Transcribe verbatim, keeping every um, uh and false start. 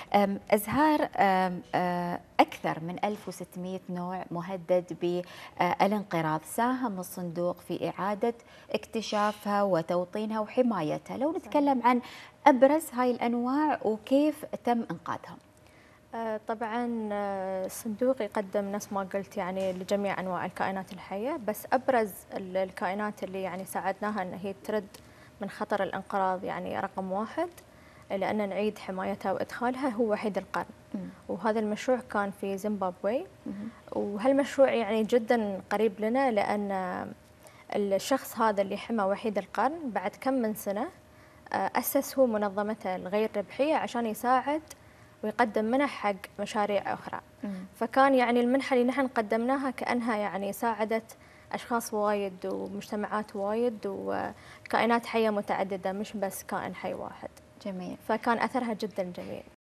أم، أزهار، أم، أه، أكثر من ألف وستمئة نوع مهدد بالانقراض. ساهم الصندوق في إعادة اكتشافها وتوطينها وحمايتها. لو صحيح. نتكلم عن أبرز هاي الأنواع وكيف تم إنقاذها. آه، طبعا آه، الصندوق يقدم نفس ما قلت يعني لجميع أنواع الكائنات الحية، بس أبرز ال- الكائنات اللي يعني ساعدناها أن هي ترد من خطر الانقراض يعني رقم واحد، لأن نعيد حمايتها وإدخالها، هو وحيد القرن. مم. وهذا المشروع كان في زيمبابوي، مم. وهالمشروع يعني جدا قريب لنا، لأن الشخص هذا اللي حمى وحيد القرن بعد كم من سنة آه، أسس هو منظمته الغير ربحية عشان يساعد ويقدم منح حق مشاريع أخرى. مم. فكان يعني المنحة اللي نحن قدمناها كأنها يعني ساعدت أشخاص وايد ومجتمعات وايد وكائنات حية متعددة، مش بس كائن حي واحد. جميل. فكان أثرها جدا جميل.